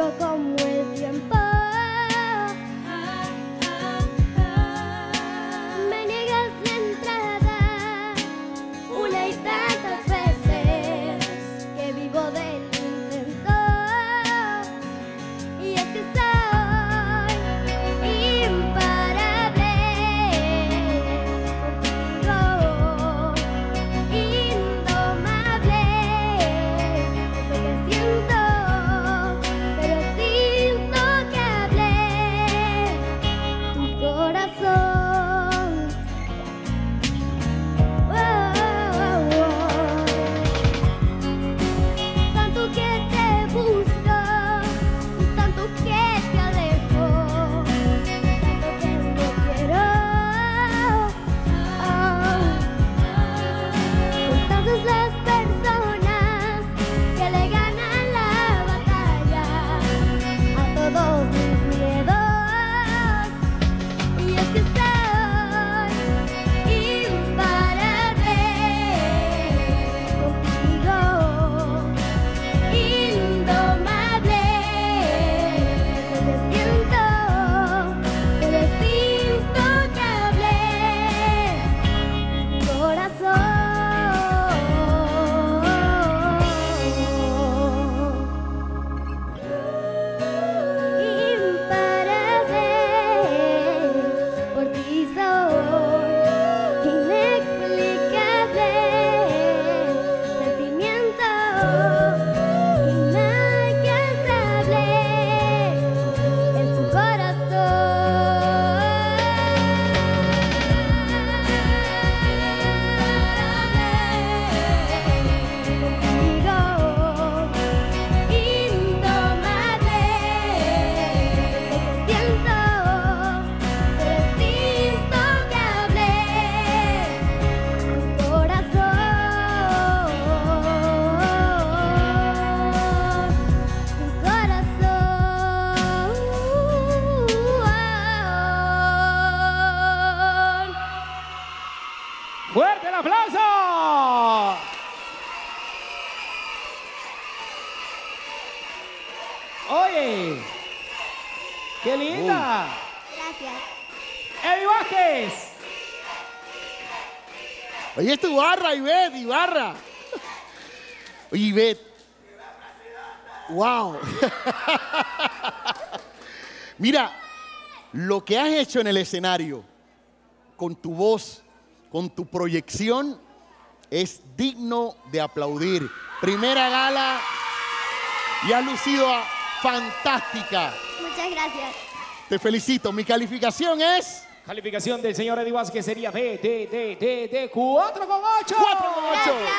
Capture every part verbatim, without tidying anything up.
contigo como el tiempo. Me niegas la entrada una y tantas veces que vivo del intento. Y es que soy imparable contigo, indomable. Es lo que siento, pero es intocable tu corazón. Oh, oh, oh. Tanto que te busco, tanto que te alejo, tanto que no quiero. Oh. Son tantas las personas que le ganan la batalla a todos mis miedos. Y es que soy imparable contigo, indomable. Es lo que siento, pero es intocable tu corazón. Imparable, por ti soy inexplicable, sentimiento inalcanzable, es tu corazón. Indomable, lo que siento, pero es intocable tu corazón, tu corazón. ¡Fuerte el aplauso! Oye, qué linda. Gracias. Eddie Vázquez. Oye, es tu barra, Ivette, Ibarra. Oye, Ivette. Wow. Mira, lo que has hecho en el escenario, con tu voz, con tu proyección, es digno de aplaudir. Primera gala y has lucido a- fantástica. Muchas gracias. Te felicito. Mi calificación es Calificación del señor Eddie Vázquez sería de, de, de, de, de cuatro coma ocho. cuatro coma ocho. Gracias.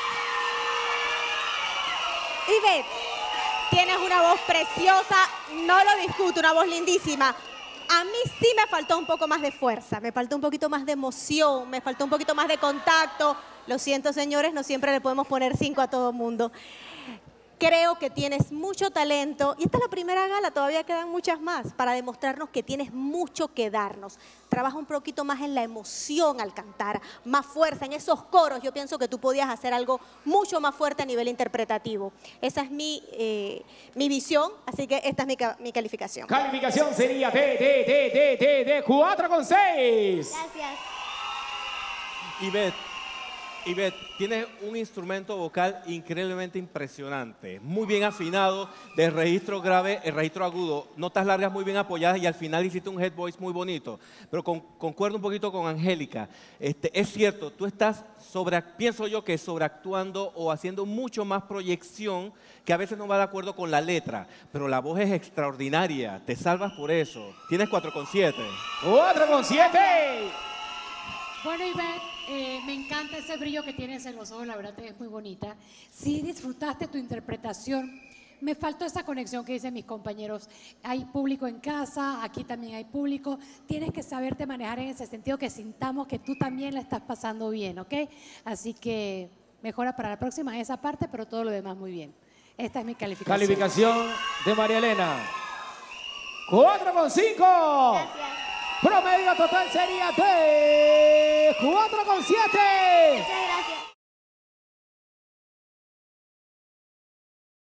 Ivette, tienes una voz preciosa, no lo discuto, una voz lindísima. A mí sí me faltó un poco más de fuerza, me faltó un poquito más de emoción, me faltó un poquito más de contacto. Lo siento, señores, no siempre le podemos poner cinco a todo mundo. Creo que tienes mucho talento y esta es la primera gala, todavía quedan muchas más para demostrarnos que tienes mucho que darnos. Trabaja un poquito más en la emoción al cantar, más fuerza en esos coros. Yo pienso que tú podías hacer algo mucho más fuerte a nivel interpretativo. Esa es mi, eh, mi visión, así que esta es mi, ca- mi calificación. Calificación sería de, de, de, de, de, de cuatro coma seis. Gracias. Ivette, Ivette, tienes un instrumento vocal increíblemente impresionante, muy bien afinado, de registro grave, el registro agudo, notas largas muy bien apoyadas y al final hiciste un head voice muy bonito. Pero con- concuerdo un poquito con Angélica. Este, es cierto, tú estás sobre, pienso yo que sobreactuando o haciendo mucho más proyección que a veces no va de acuerdo con la letra, pero la voz es extraordinaria, te salvas por eso. Tienes cuatro coma siete. cuatro coma siete. Bueno, Ivette, eh, me encanta ese brillo que tienes en los ojos, la verdad es muy bonita. Sí disfrutaste tu interpretación. Me faltó esa conexión que dicen mis compañeros. Hay público en casa, aquí también hay público. Tienes que saberte manejar en ese sentido, que sintamos que tú también la estás pasando bien, ¿ok? Así que mejora para la próxima esa parte, pero todo lo demás muy bien. Esta es mi calificación. Calificación de María Elena. cuatro coma cinco. Gracias. Promedio total sería de cuatro coma siete. Muchas gracias.